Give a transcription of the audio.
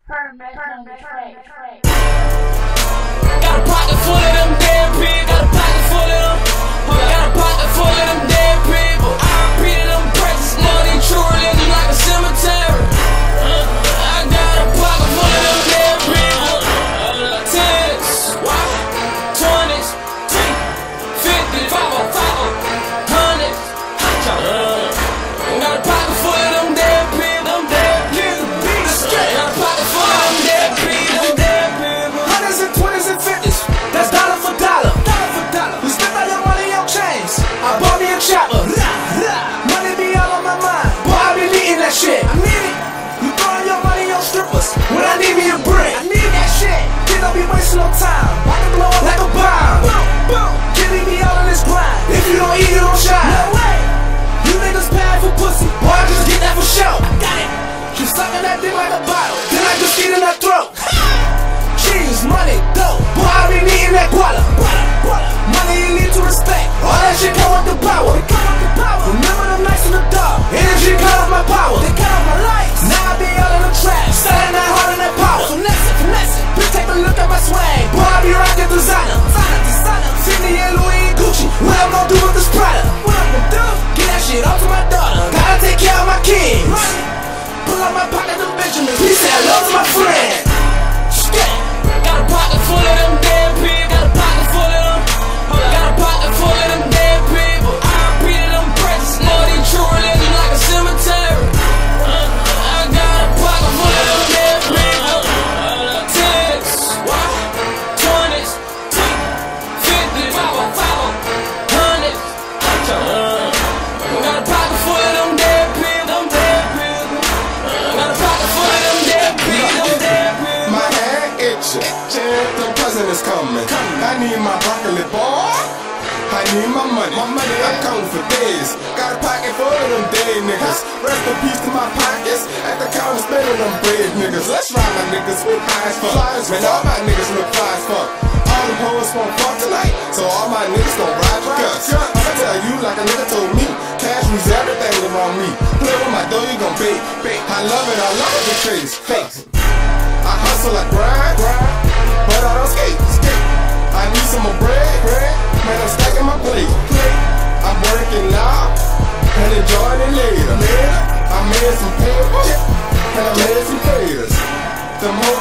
Got a pocket full of them damn pigs. Got a pocket full of them. Got a pocket full of them damn people. I repeated them precious money, true religion like a cemetery. I got a pocket full of them damn people. 10s, 20s, 50s, 100s. Got a pocket full of them damn people. Them damn people. Got a pocket full of them damn people. Them damn people. 100s and 20s and 50s. That's dollar for dollar. Dollar for dollar. We spend all your money on chains. I bought me a chopper. Money be all on my mind. Boy, I be needing that shit. I need it. You throwing your money on strippers when I need me a brick. I need that shit. Kid, don't be wasting no time. I can blow up like a bomb. Boom, boom. Kid, leave me all on this grind. If you don't eat, you don't shine. No way. You niggas bad for pussy. Boy, I just get that for show. I got it. You sucking that dick like a bottle. Then I just get in that throat. Cheese, money, dope. Boy, I be needing that guala. Money you need to respect. All that shit come with the power. Remember them nights in the dark. Energy cut off my power. They cut off my lights. Now I be all in the trap. Selling that hard and that power. Finesse it. Bitch, take a look at my swag. Boy, I be rockin' designer. Fendi and Louis and Gucci. What I'm gon' do with this Prada? What I'm gon' do? Get that shit off to my daughter. Gotta take care of my kids. Pull out my pocket, them Benjamins. He said hello to my friend. Got a pocket full of them damn people. Got a pocket full of them. Got a pocket full of them damn people. I repeated them precious money, true religion like a cemetery. I got a pocket full of them damn people. 10s, 20s, 50s, 100s. Got a pocket full of them damn people. Them damn people. Got a pocket full of them damn people. Them damn people. My hand itching, the president is coming. I need my broccoli, boy. I need my money. I'm coming for days. Got a pocket full of them dead niggas. Rest in peace to my pockets. At the counter spending them bread niggas. Let's ride my niggas with high as fuck. Man, all my niggas look fly as fuck. All them hoes won't fuck tonight, so all my niggas gon' ride your guts. I'ma tell you like a nigga told me. Cash means everything around me. Play with my dough, you gon' bake. I love it the face. I hustle like grind, but I don't skate. I need some more bread, man, I'm stacking my plate. I'm working now, and enjoying it later. I made some paper, and I made some players. The more